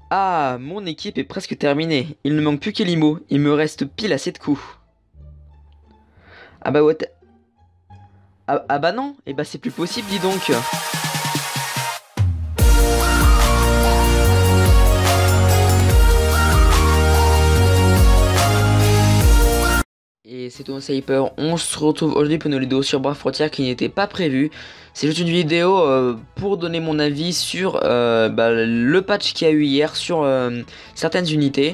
Ah, mon équipe est presque terminée. Il ne manque plus qu'Elimo. Il me reste pile assez de coups. Ah bah what? Ah bah non. Eh bah c'est plus possible, dis donc. Et c'est Thomas Hyper, on se retrouve aujourd'hui pour une vidéo sur Bras Frontier qui n'était pas prévue. C'est juste une vidéo pour donner mon avis sur le patch qu'il y a eu hier sur certaines unités.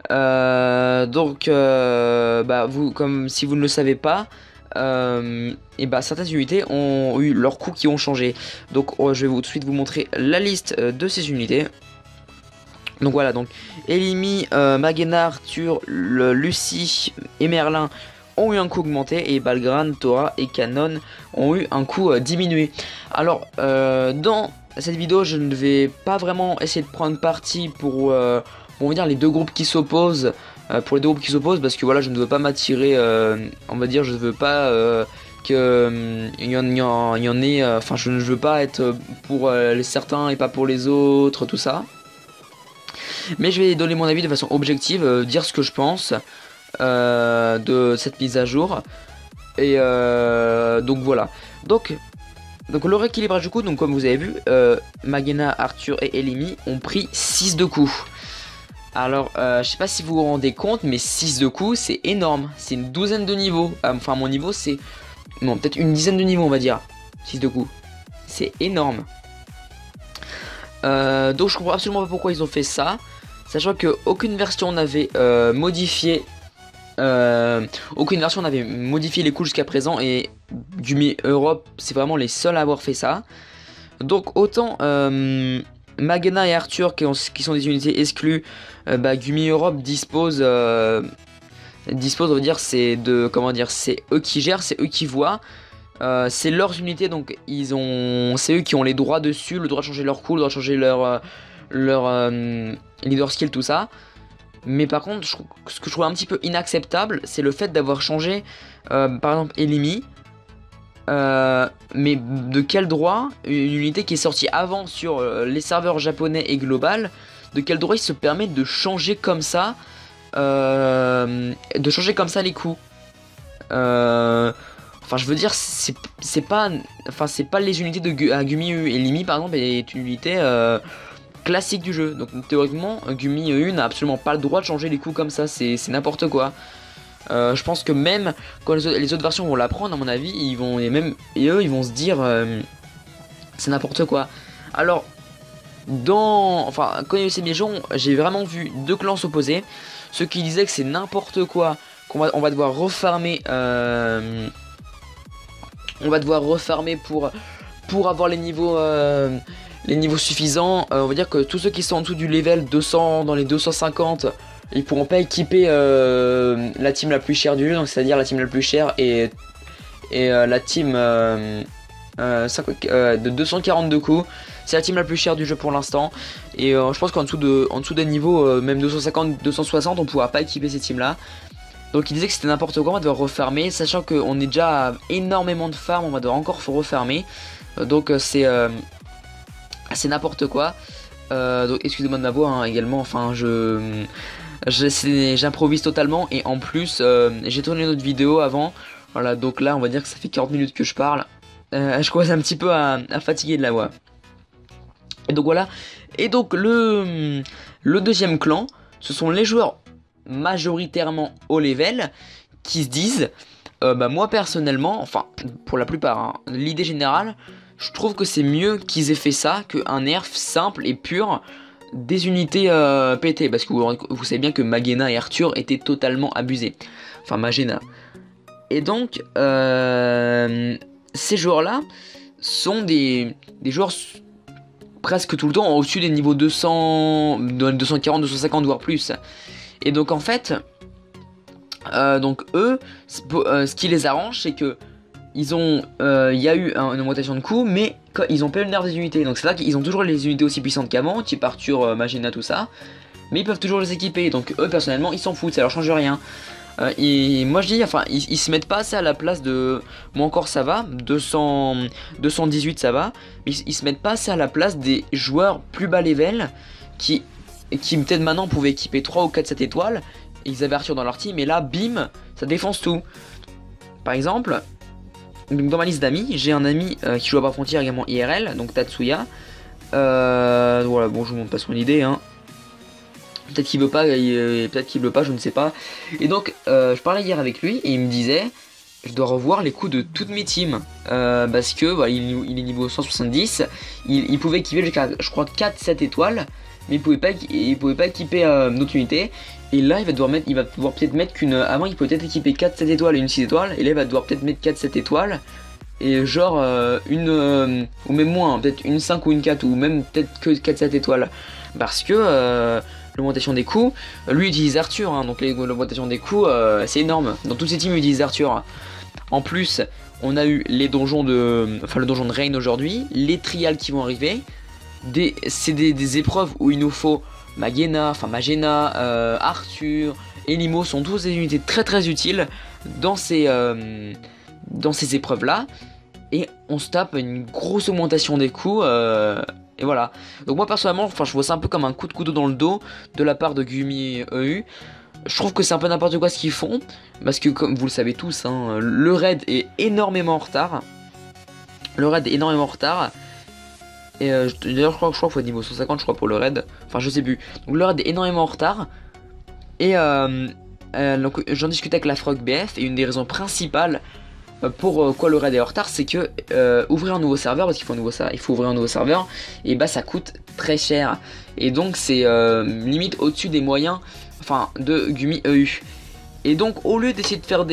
Vous, comme si vous ne le savez pas, certaines unités ont eu leurs coups qui ont changé. Donc je vais tout de suite vous montrer la liste de ces unités. Donc voilà, donc Elimi, Magena, Arthur, Lucie et Merlin ont eu un coup augmenté et Balgran, Tora et Canon ont eu un coup diminué. Alors dans cette vidéo je ne vais pas vraiment essayer de prendre parti pour on va dire les deux groupes qui s'opposent, parce que voilà, je ne veux pas m'attirer, on va dire, je ne veux pas que il y en ait, enfin je ne veux pas être pour les certains et pas pour les autres, tout ça. Mais je vais donner mon avis de façon objective, dire ce que je pense de cette mise à jour. Et donc voilà. Donc le rééquilibrage du coup, donc comme vous avez vu, Magena, Arthur et Elimi ont pris 6 de coups. Alors je sais pas si vous vous rendez compte, mais 6 de coups c'est énorme. C'est une douzaine de niveaux. Enfin mon niveau c'est... Non, peut-être une dizaine de niveaux on va dire. 6 de coups. C'est énorme. Donc je comprends absolument pas pourquoi ils ont fait ça. Sachant que aucune version n'avait modifié les coups jusqu'à présent, et Gumi Europe c'est vraiment les seuls à avoir fait ça. Donc autant Magena et Arthur qui sont des unités exclues, Gumi Europe dispose on va dire, c'est eux qui gèrent, c'est eux qui voient. C'est leurs unités, donc c'est eux qui ont les droits dessus, le droit de changer leur coup, le droit de changer leur leader skill, tout ça. Mais par contre, ce que je trouve un petit peu inacceptable, c'est le fait d'avoir changé par exemple Elimi. Mais de quel droit une unité qui est sortie avant sur les serveurs japonais et global, de quel droit il se permet de changer comme ça les coups? Enfin je veux dire, c'est pas les unités de Gumi et Limi par exemple, est une unité classique du jeu. Donc théoriquement Gumi EU n'a absolument pas le droit de changer les coups comme ça, c'est n'importe quoi. Je pense que même quand les autres versions vont l'apprendre, à mon avis, ils vont se dire c'est n'importe quoi. Alors quand il y a eu ces mises à jour, j'ai vraiment vu deux clans s'opposer. Ceux qui disaient que c'est n'importe quoi, on va devoir refarmer pour avoir les niveaux suffisants. On va dire que tous ceux qui sont en dessous du level 200, dans les 250, ils pourront pas équiper la team la plus chère du jeu, donc c'est-à-dire la team la plus chère et la team de 242 coups. C'est la team la plus chère du jeu pour l'instant. Et je pense qu'en dessous des niveaux, même 250, 260, on pourra pas équiper ces teams là. Donc il disait que c'était n'importe quoi, on va devoir refarmer, sachant qu'on est déjà à énormément de farm, on va devoir encore refarmer. Donc c'est n'importe quoi. Donc excusez-moi de ma voix hein, également, enfin j'improvise totalement, et en plus j'ai tourné une autre vidéo avant. Voilà, donc là on va dire que ça fait 40 minutes que je parle. Je commence un petit peu à fatiguer de la voix. Et donc voilà. Et donc le deuxième clan, ce sont les joueurs majoritairement haut level qui se disent moi personnellement, enfin pour la plupart hein, l'idée générale, je trouve que c'est mieux qu'ils aient fait ça qu'un nerf simple et pur des unités pétées, parce que vous savez bien que Magena et Arthur étaient totalement abusés, enfin Magena. Et donc ces joueurs là sont des joueurs presque tout le temps au-dessus des niveaux 200, 240, 250 voire plus. Et donc en fait, eux, ce qui les arrange, c'est que il y a eu une augmentation de coût, mais ils ont pas eu le nerf des unités. Donc c'est là qu'ils ont toujours les unités aussi puissantes qu'avant, type Arthur, Magena, tout ça. Mais ils peuvent toujours les équiper. Donc eux personnellement, ils s'en foutent, ça leur change rien. Et moi je dis, enfin, ils se mettent pas assez à la place de... Moi encore ça va, 218 ça va. Mais ils se mettent pas assez à la place des joueurs plus bas level qui qui peut-être maintenant pouvaient équiper 3 ou 4 7 étoiles, et ils avaient Arthur dans leur team, et là, bim, ça défonce tout. Par exemple, donc dans ma liste d'amis, j'ai un ami qui joue à Bas Frontière également IRL, donc Tatsuya. Voilà, bon, je vous montre pas son idée, hein. Peut-être qu'il veut pas, peut-être qu'il veut pas, je ne sais pas. Et donc, je parlais hier avec lui, et il me disait, je dois revoir les coups de toutes mes teams. Parce que, voilà, il est niveau 170, il pouvait équiper jusqu'à, je crois, 4-7 étoiles, mais il pouvait pas équiper notre unité. Et là, il va devoir peut-être mettre qu'une. Avant, il pouvait peut-être équiper 4-7 étoiles et une 6 étoiles. Et là, il va devoir peut-être mettre 4-7 étoiles. Et genre, ou même moins, peut-être une 5 ou une 4, ou même peut-être que 4-7 étoiles. Parce que l'augmentation des coups, lui utilise Arthur, hein, donc l'augmentation des coups, c'est énorme. Dans toutes ces teams, il utilise Arthur. En plus, on a eu les donjons de. Enfin, le donjon de Reign aujourd'hui, les trials qui vont arriver. C'est des épreuves où il nous faut. Magena, Arthur, Elimo sont tous des unités très très utiles dans ces épreuves là. Et on se tape une grosse augmentation des coups. Et voilà. Donc moi personnellement, enfin, je vois ça un peu comme un coup de couteau dans le dos de la part de Gumi EU. Je trouve que c'est un peu n'importe quoi ce qu'ils font. Parce que comme vous le savez tous, hein, le raid est énormément en retard. Et d'ailleurs je crois qu'il faut être niveau 150 je crois pour le raid. Enfin je sais plus. Donc le raid est énormément en retard. Et donc j'en discutais avec la Frog BF. Et une des raisons principales pour quoi le raid est en retard, c'est que ouvrir un nouveau serveur, parce qu'il faut ouvrir un nouveau serveur, et bah ça coûte très cher. Et donc c'est limite au-dessus des moyens, enfin, de Gumi EU. Et donc au lieu d'essayer de faire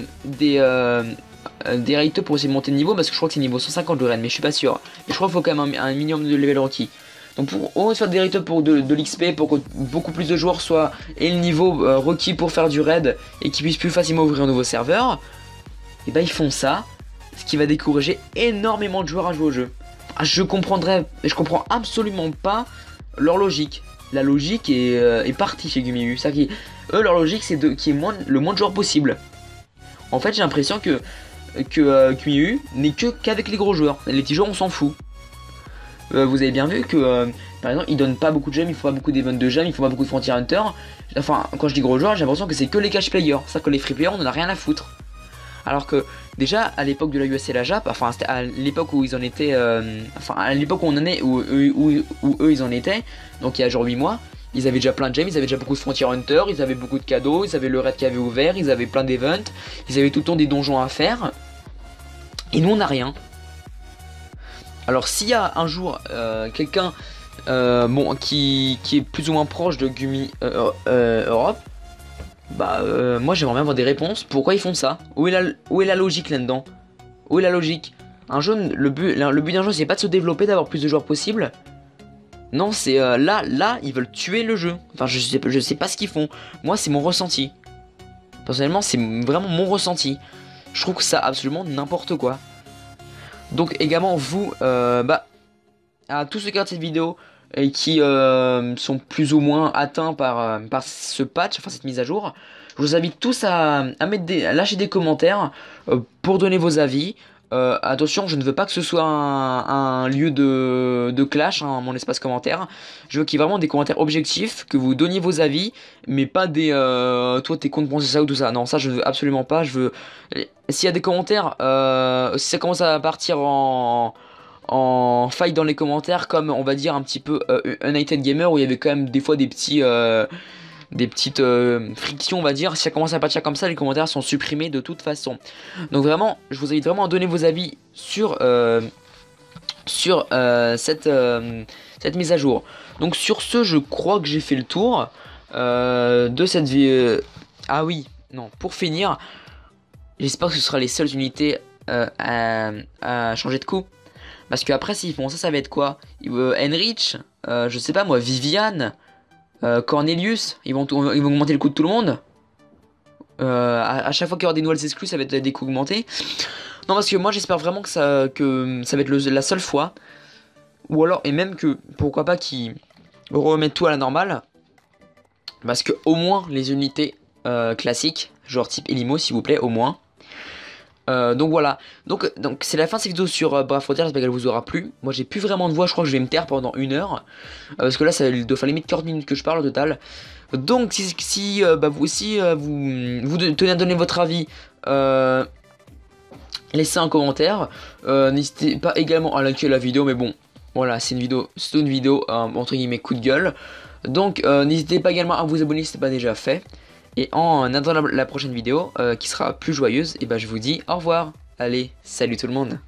des raids pour essayer de monter de niveau, parce que je crois que c'est niveau 150 le raid, mais je suis pas sûr. Mais je crois qu'il faut quand même un minimum de level requis. Donc pour au lieu de faire des raids pour de l'XP, pour que beaucoup plus de joueurs soient et le niveau requis pour faire du raid et qu'ils puissent plus facilement ouvrir un nouveau serveur, et bah ils font ça, ce qui va décourager énormément de joueurs à jouer au jeu. Je comprends absolument pas leur logique. La logique est partie chez Gumi U. Eux, leur logique c'est qu'il y ait le moins de joueurs possible. En fait, j'ai l'impression que Gumi U n'est qu'avec les gros joueurs. Les petits joueurs, on s'en fout. Vous avez bien vu que, par exemple, ils donnent pas beaucoup de gemmes, il faut pas beaucoup d'events de gemmes, il faut pas beaucoup de Frontier Hunter. Enfin, quand je dis gros joueurs, j'ai l'impression que c'est que les cash players. C'est-à-dire que les free players, on en a rien à foutre. Alors que déjà à l'époque de la US et la Jap, enfin c'était à l'époque où ils en étaient, enfin à l'époque où on en est, où eux ils en étaient, donc il y a genre 8 mois, ils avaient déjà plein de gemmes, ils avaient déjà beaucoup de Frontier Hunter, ils avaient beaucoup de cadeaux, ils avaient le raid qui avait ouvert, ils avaient plein d'events, ils avaient tout le temps des donjons à faire, et nous on n'a rien. Alors s'il y a un jour quelqu'un bon, qui est plus ou moins proche de Gumi Europe, bah moi j'aimerais bien avoir des réponses. Pourquoi ils font ça? Où est la logique là-dedans? Où est la logique? Un jeu, le but d'un jeu c'est pas de se développer, d'avoir plus de joueurs possible. Non, c'est là ils veulent tuer le jeu. Enfin je sais pas ce qu'ils font. Moi c'est mon ressenti. Personnellement c'est vraiment mon ressenti. Je trouve que ça absolument n'importe quoi. Donc également vous, bah à tous ceux qui regardent cette vidéo et qui sont plus ou moins atteints par ce patch, enfin cette mise à jour, je vous invite tous à lâcher des commentaires pour donner vos avis. Attention, je ne veux pas que ce soit un lieu de clash, hein, mon espace commentaire. Je veux qu'il y ait vraiment des commentaires objectifs, que vous donniez vos avis, mais pas des toi t'es contre penser ça ou tout ça. Non, ça je veux absolument pas. Je veux, s'il y a des commentaires, si ça commence à partir en fight dans les commentaires, comme on va dire un petit peu United Gamer, où il y avait quand même des fois des petites frictions, on va dire. Si ça commence à partir comme ça, les commentaires sont supprimés de toute façon. Donc vraiment, je vous invite vraiment à donner vos avis sur cette mise à jour. Donc sur ce, je crois que j'ai fait le tour de cette vie. Ah oui, non, pour finir, j'espère que ce sera les seules unités à changer de coup. Parce que après s'ils font ça, ça va être quoi? Enrich, je sais pas moi, Viviane, Cornelius, ils vont augmenter le coût de tout le monde. À chaque fois qu'il y aura des nouvelles exclus, ça va être des coûts augmentés. Non, parce que moi j'espère vraiment que ça va être la seule fois. Ou alors, et même que, pourquoi pas qu'ils remettent tout à la normale. Parce que au moins les unités classiques, genre type Elimo s'il vous plaît, au moins. Donc voilà, donc c'est la fin de cette vidéo sur Brave Frontier, j'espère qu'elle vous aura plu. Moi j'ai plus vraiment de voix, je crois que je vais me taire pendant 1 heure. Parce que là ça doit faire limite 40 minutes que je parle au total. Donc si bah, vous aussi vous tenez à donner votre avis, laissez un commentaire. N'hésitez pas également à liker la vidéo, mais bon, voilà, c'est une vidéo entre guillemets coup de gueule. Donc n'hésitez pas également à vous abonner si ce n'est pas déjà fait. Et en attendant la prochaine vidéo qui sera plus joyeuse, et ben je vous dis au revoir. Allez, salut tout le monde.